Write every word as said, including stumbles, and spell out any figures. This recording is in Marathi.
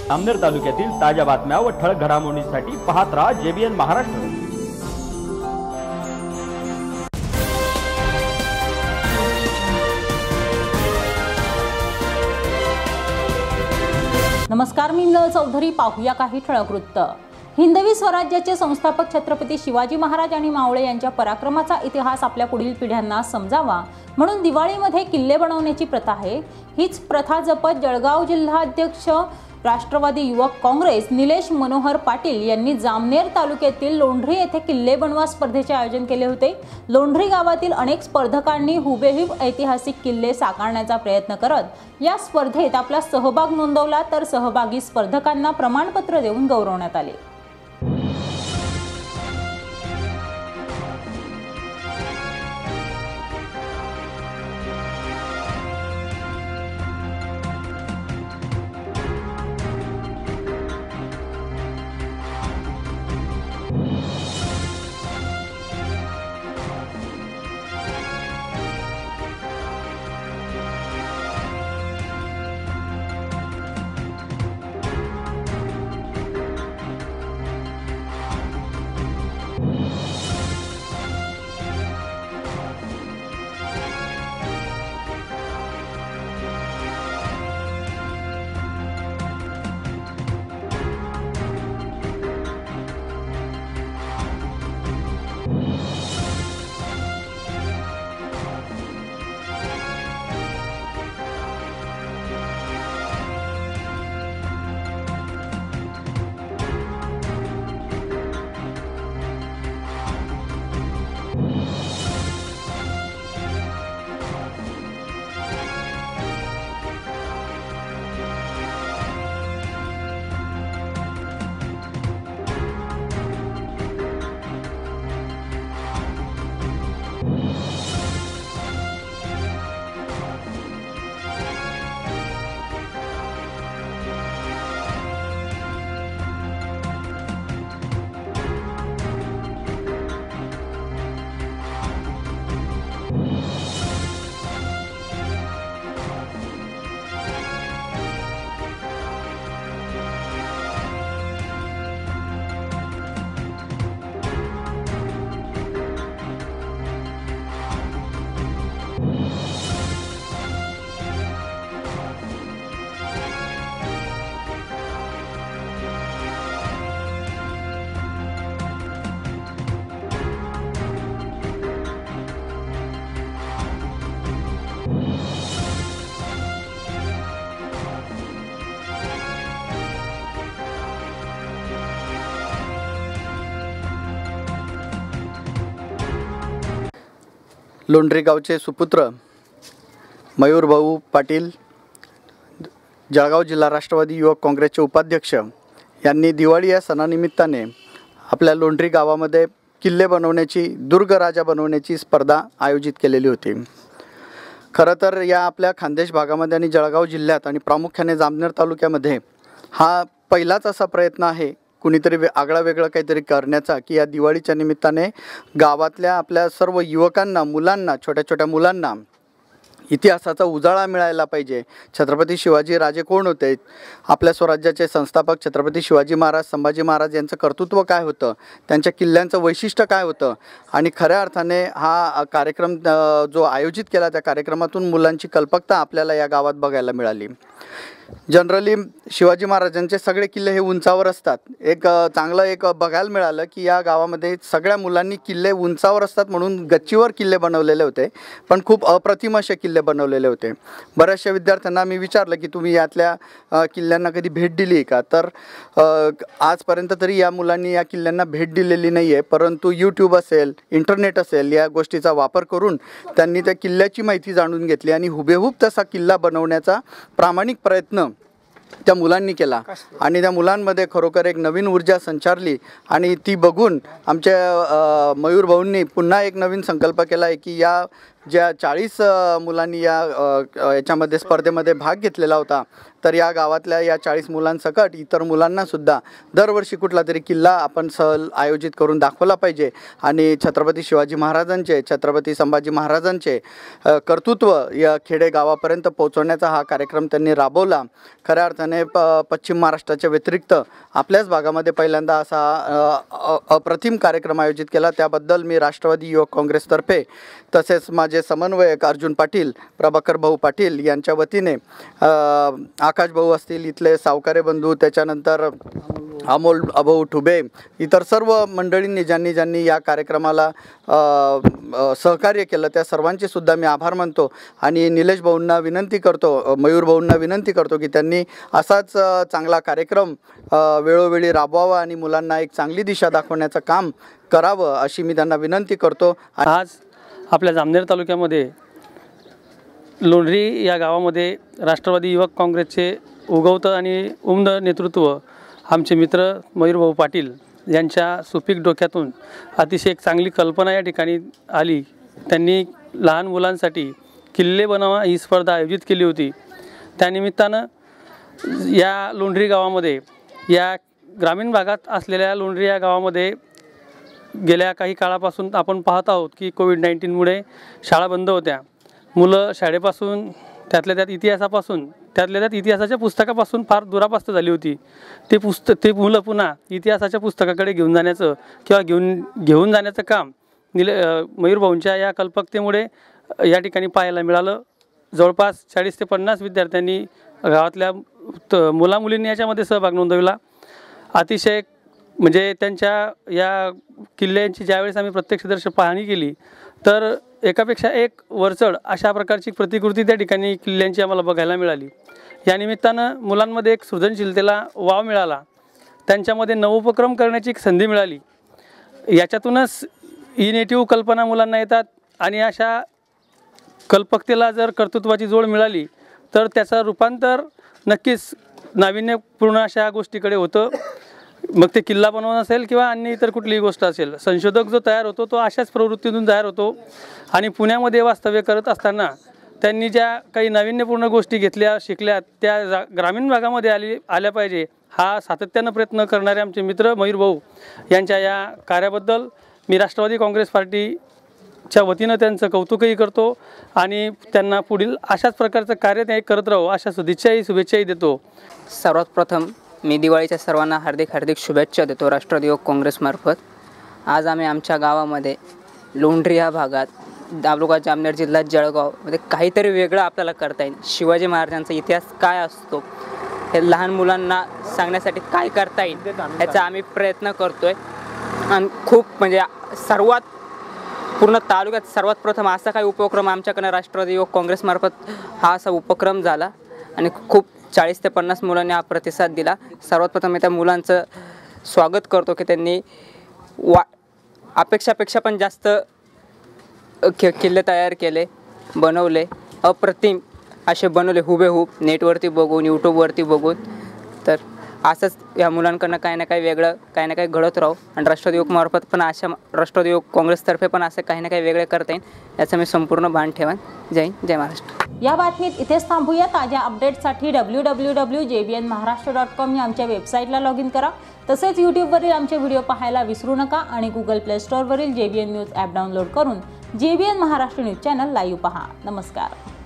जामनेर तालुक्यातील ताज्या बातम्या व ठळक घडामोडींसाठी पाहत राहा जेबीएन महाराष्ट्र। नमस्कार, मी मिनल चौधरी। पाहूया काही ठळक वृत्त। हिंदवी स्वराज्याचे संस्थापक छत्रपती शिवाजी महाराज आणि मावळे यांच्या पराक्रमाचा इतिहास आपल्या पुढील पिढ्यांना समजावा म्हणून दिवाळीमध्ये किल्ले बनवण्याची प्रथा आहे। हीच प्रथा जपत जळगाव जिल्हाध्यक्ष राष्ट्रवादी युवक काँग्रेस निलेश मनोहर पाटील यांनी जामनेर तालुक्यातील लोंढरी येथे किल्ले बनवा स्पर्धेचे आयोजन केले होते। लोंढरी गावातील अनेक स्पर्धकांनी हुबेहूब ऐतिहासिक किल्ले साकारण्याचा प्रयत्न करत या स्पर्धेत आपला सहभाग नोंदवला, तर सहभागी स्पर्धकांना प्रमाणपत्र देऊन गौरवण्यात आले। लोंढरी गावचे सुपुत्र मयूर भाऊ पाटील, जळगाव जिल्हा राष्ट्रवादी युवक काँग्रेसचे उपाध्यक्ष यांनी दिवाळी या सणानिमित्ताने आपल्या लोंढरी गावामध्ये किल्ले बनवण्याची, दुर्ग राजा बनवण्याची स्पर्धा आयोजित केलेली होती। खरं तर या आपल्या खानदेश भागामध्ये आणि जळगाव जिल्ह्यात आणि प्रामुख्याने जामनेर तालुक्यामध्ये हा पहिलाच असा प्रयत्न आहे कुणीतरी वे आगळा वेगळं काहीतरी करण्याचा, की या दिवाळीच्या निमित्ताने गावातल्या आपल्या सर्व युवकांना, मुलांना, छोट्या छोट्या मुलांना इतिहासाचा उजाळा मिळायला पाहिजे। छत्रपती शिवाजी राजे कोण होते, आपल्या स्वराज्याचे संस्थापक छत्रपती शिवाजी महाराज, संभाजी महाराज यांचं कर्तृत्व काय होतं, त्यांच्या किल्ल्यांचं वैशिष्ट्य काय होतं आणि खऱ्या अर्थाने हा कार्यक्रम जो आयोजित केला त्या कार्यक्रमातून मुलांची कल्पकता आपल्याला या गावात बघायला मिळाली। जनरली शिवाजी महाराजांचे सगळे किल्ले हे उंचावर असतात। एक चांगलं एक बघायला मिळालं की या गावामध्ये सगळ्या मुलांनी किल्ले उंचावर असतात म्हणून गच्चीवर किल्ले बनवलेले होते, पण खूप अप्रतिम असे किल्ले बनवलेले होते। बऱ्याचशा विद्यार्थ्यांना मी विचारलं की तुम्ही यातल्या किल्ल्यांना कधी भेट दिली का, तर आजपर्यंत तरी या मुलांनी या किल्ल्यांना भेट दिलेली नाही आहे, परंतु यूट्यूब असेल, इंटरनेट असेल या गोष्टीचा वापर करून त्यांनी त्या किल्ल्याची माहिती जाणून घेतली आणि हुबेहूब तसा किल्ला बनवण्याचा प्रामाणिक प्रयत्न त्या मुलांनी केला आणि त्या मुलांमध्ये खरोखर एक नवीन ऊर्जा संचारली आणि ती बघून आमच्या मयूर भाऊंनी पुन्हा एक नवीन संकल्प केला आहे की या ज्या चाळीस मुलांनी या अ, याच्यामध्ये स्पर्धेमध्ये भाग घेतलेला होता, तर या गावातल्या या चाळीस मुलांसकट इतर मुलांनासुद्धा दरवर्षी कुठला तरी किल्ला आपण सहल आयोजित करून दाखवला पाहिजे आणि छत्रपती शिवाजी महाराजांचे, छत्रपती संभाजी महाराजांचे अ, कर्तृत्व या खेडे गावापर्यंत पोहोचवण्याचा हा कार्यक्रम त्यांनी राबवला. खऱ्या अर्थाने प पश्चिम महाराष्ट्राच्या व्यतिरिक्त आपल्याच भागामध्ये पहिल्यांदा असा अ, अप्रतिम कार्यक्रम आयोजित केला. त्याबद्दल मी राष्ट्रवादी युवक काँग्रेसतर्फे तसेच माझे समन्वयक अर्जुन पाटील, प्रभाकर भाऊ पाटील यांच्या वतीने आकाश भाऊ असतील, इथले सावकारे बंधू, त्याच्यानंतर अमोल अभाऊ ठुबे, इतर सर्व मंडळींनी ज्यांनी ज्यांनी या कार्यक्रमाला सहकार्य केलं त्या सर्वांचे सुद्धा मी आभार मानतो. आणि निलेश भाऊंना विनंती करतो, मयूर भाऊंना विनंती करतो की त्यांनी असाच चांगला कार्यक्रम वेळोवेळी राबवावा आणि मुलांना एक चांगली दिशा दाखवण्याचं काम करावं अशी मी त्यांना विनंती करतो. आज आपल्या जामनेर तालुक्यामध्ये लोंढरी या गावामध्ये राष्ट्रवादी युवक काँग्रेसचे उगवतं आणि उमद नेतृत्व आमचे मित्र मयूरभाऊ पाटील यांच्या सुपीक डोक्यातून अतिशय एक चांगली कल्पना या ठिकाणी आली. त्यांनी लहान मुलांसाठी किल्ले बनवा ही स्पर्धा आयोजित केली होती. त्यानिमित्तानं या लोंढरी गावामध्ये, या ग्रामीण भागात असलेल्या लोंढरी या गावामध्ये गेल्या काही काळापासून आपण पाहत आहोत की कोविड नाईन्टीनमुळे शाळा बंद होत्या. मुलं शाळेपासून, त्यातल्या त्यात इतिहासापासून, त्यातल्या त्यात इतिहासाच्या पुस्तकापासून फार दुरापास्त झाली होती. ते पुस्तक ते मुलं पुन्हा इतिहासाच्या पुस्तकाकडे घेऊन जाण्याचं किंवा घेऊन घेऊन जाण्याचं काम निले मयूरभाऊंच्या या कल्पकतेमुळे या ठिकाणी पाहायला मिळालं. जवळपास चाळीस ते पन्नास विद्यार्थ्यांनी गावातल्या मुलामुलींनी याच्यामध्ये सहभाग नोंदवला. अतिशय म्हणजे त्यांच्या या किल्ल्यांची ज्यावेळेस आम्ही प्रत्यक्षदर्शी पाहणी केली तर एकापेक्षा एक वरचढ अशा प्रकारची प्रतिकृती त्या ठिकाणी किल्ल्यांची आम्हाला बघायला मिळाली. या निमित्तानं मुलांमध्ये एक सृजनशीलतेला वाव मिळाला, त्यांच्यामध्ये नवोपक्रम करण्याची एक संधी मिळाली. याच्यातूनच इनेटिव्ह कल्पना मुलांना येतात आणि अशा कल्पकतेला जर कर्तृत्वाची जोड मिळाली तर त्याचं रूपांतर नक्कीच नाविन्यपूर्ण अशा गोष्टीकडे होतं. मग ते किल्ला बनवणं असेल किंवा अन्य इतर कुठलीही गोष्ट असेल, संशोधक जो तयार होतो तो अशाच प्रवृत्तीतून तयार होतो. आणि पुण्यामध्ये वास्तव्य करत असताना त्यांनी ज्या काही नाविन्यपूर्ण गोष्टी घेतल्या, शिकल्या, त्या ग्रामीण भागामध्ये आली आल्या पाहिजे हा सातत्यानं प्रयत्न करणारे आमचे मित्र मयूरभाऊ यांच्या या कार्याबद्दल मी राष्ट्रवादी काँग्रेस पार्टीच्या वतीनं त्यांचं कौतुकही करतो आणि त्यांना पुढील अशाच प्रकारचं कार्य ते करत राहू अशा सदिच्छाही शुभेच्छाही देतो. सर्वात प्रथम मी दिवाळीच्या सर्वांना हार्दिक हार्दिक शुभेच्छा देतो राष्ट्रवादी युवक काँग्रेसमार्फत. आज आम्ही आमच्या गावामध्ये लोंढरी या भागात, तालुका जामनेर, जिल्हा जळगावमध्ये काहीतरी वेगळं आपल्याला करता येईल. शिवाजी महाराजांचा इतिहास काय असतो हे लहान मुलांना सांगण्यासाठी काय करता येईल याचा आम्ही प्रयत्न करतो आहे. आणि खूप म्हणजे सर्वात पूर्ण तालुक्यात सर्वात प्रथम असा काही उपक्रम आमच्याकडनं राष्ट्रवादी युवक काँग्रेसमार्फत हा असा उपक्रम झाला आणि खूप चाळीस ते पन्नास मुलांनी हा प्रतिसाद दिला. सर्वात प्रथम मी त्या मुलांचं स्वागत करतो की त्यांनी वा अपेक्षापेक्षा पण जास्त कि किल्ले तयार केले, बनवले, अप्रतिम असे बनवले, हुबेहूब नेटवरती बघून, यूट्यूबवरती बघून. तर असंच या मुलांकडनं काही ना काही वेगळं, काही ना काही घडत राहू आणि राष्ट्रवादी युवक मार्फत पण अशा राष्ट्रवादी युवक काँग्रेसतर्फे पण असं काही ना काही वेगळं करता येईल याचं मी संपूर्ण भान ठेवन. जय हिंद, जय महाराष्ट्र. या बातमीत इथेच थांबूया. ताज्या अपडेट्ससाठी W W W J B N Maharashtra dot com या आमच्या वेबसाईटला लॉग इन करा. तसेच यूट्यूबवरील आमचे व्हिडिओ पाहायला विसरू नका आणि गुगल प्ले स्टोअरवरील J B N news app download करून J B N Maharashtra news channel live पहा. नमस्कार.